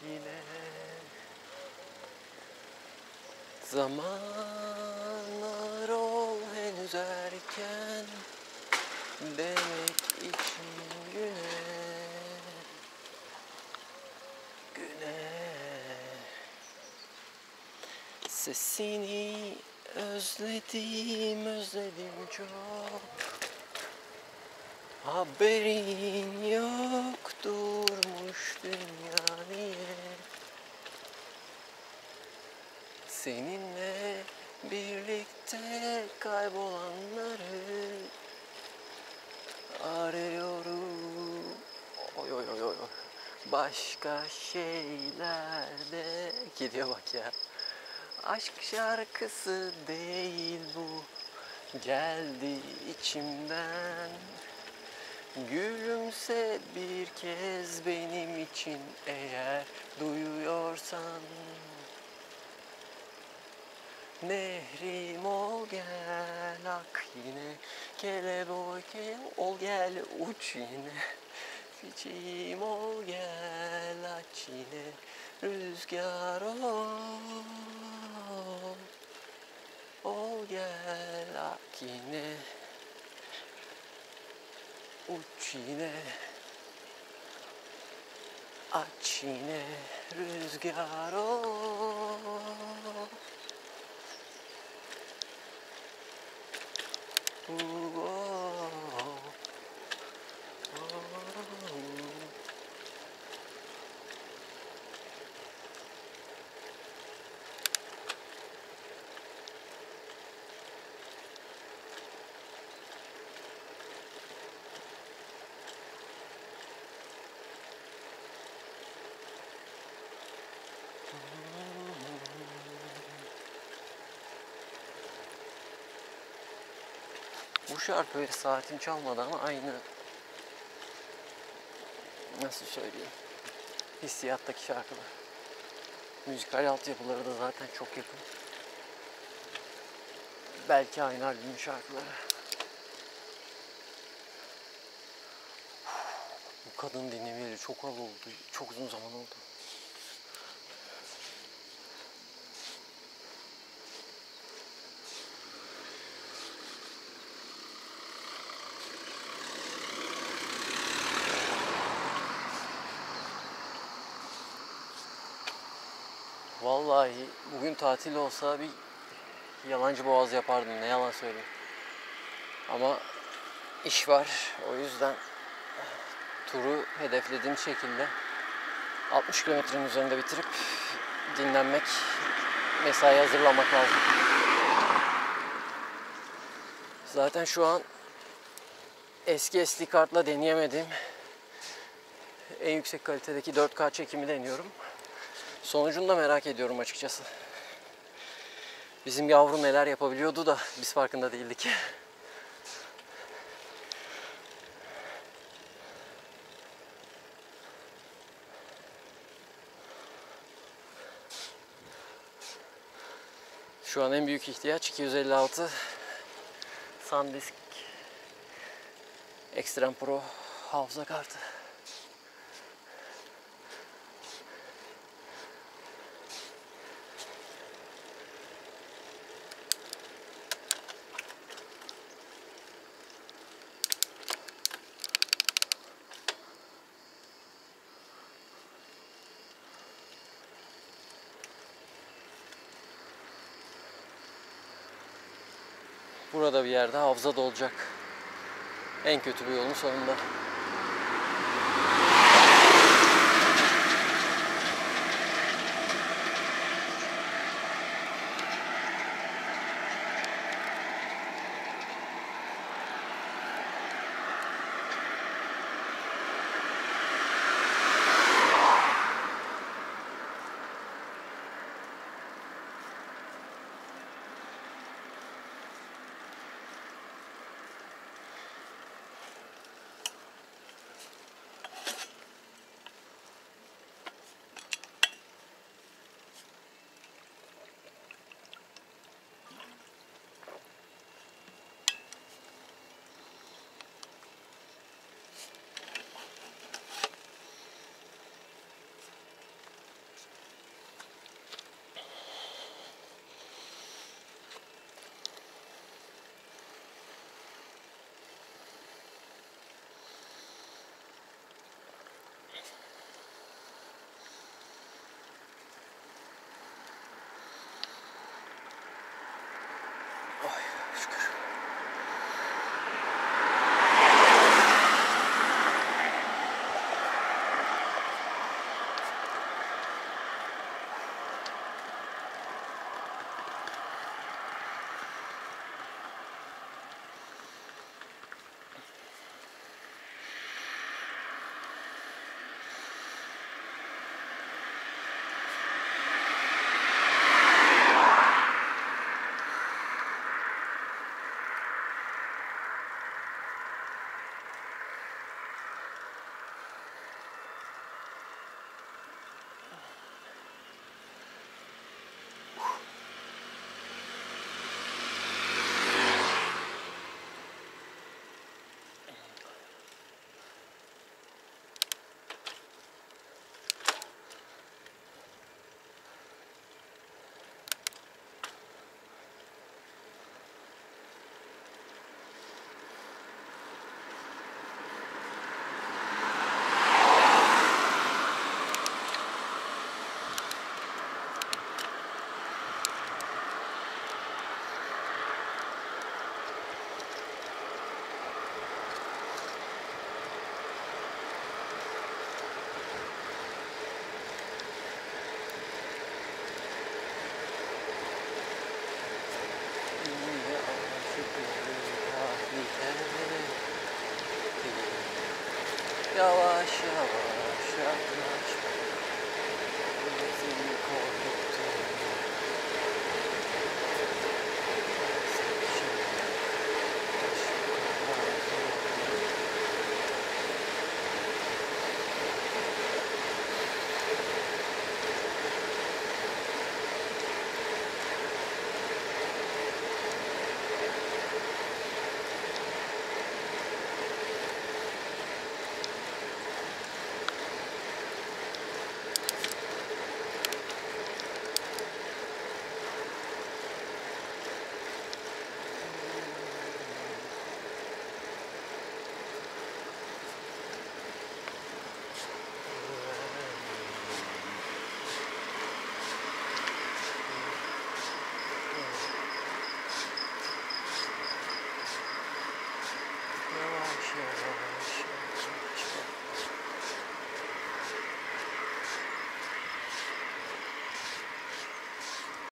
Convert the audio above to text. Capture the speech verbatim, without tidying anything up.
yine. Zamanlar ol henüz erken, demek için güne, güne. Sesini özledim, özledim çok. Haberin yok, durmuş dünya niye? Seninle birlikte kaybolanları arıyorum. Oy oy oy oy. Başka şeylerde gidiyor bak ya. Aşk şarkısı değil bu, geldi içimden. Gülümse bir kez benim için eğer duyuyorsan. Nehrim ol gel ak yine, keleboy ol gel uç yine. Çiçeğim ol gel aç yine, rüzgar ol, ol gel ak yine, uç yine, aç yine, rüzgar ol. Bu şarkı böyle saatim çalmadı ama aynı, nasıl söyleyeyim, hissiyattaki şarkılar. Müzikal altyapıları da zaten çok yakın. Belki aynı albümün şarkıları. Bu kadın dinlemeyeli çok az oldu, çok uzun zaman oldu. Vallahi bugün tatil olsa bir yalancı boğaz yapardım, ne yalan söyleyeyim. Ama iş var, o yüzden turu hedeflediğim şekilde altmış kilometrenin üzerinde bitirip dinlenmek, mesai hazırlamak lazım. Zaten şu an eski S D kartla deneyemediğim en yüksek kalitedeki dört K çekimi deniyorum. Sonucunu da merak ediyorum açıkçası. Bizim yavru neler yapabiliyordu da biz farkında değildik. Şu an en büyük ihtiyaç iki yüz elli altı SanDisk Extreme Pro hafıza kartı. Burada bir yerde hafıza dolacak. En kötü bir yolun sonunda. Yavaş yavaş yaklaş. Seni korkutma.